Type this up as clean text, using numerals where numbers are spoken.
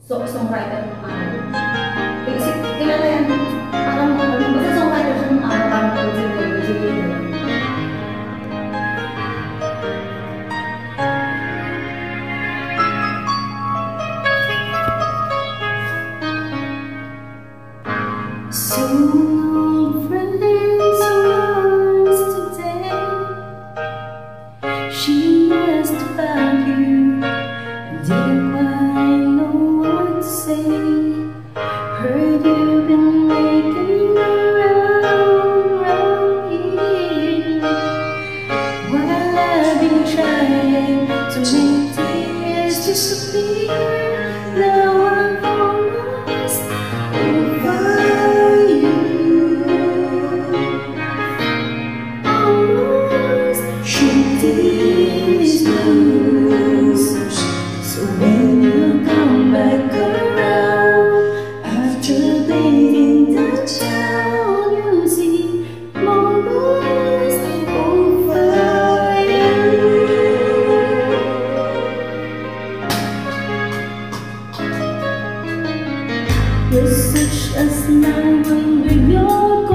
songwriter ng araw. Kasi kilala yan, parang basta songwriter siya ng araw, parang Julie. So friends are today. She asked about you and didn't quite know what to say. Heard you've been making around here, while I've been trying to make tears disappear. Now I'm almost over you, almost shooting these blues. So when you come back around after leaving the town, you see almost over you. You're such a snow when you're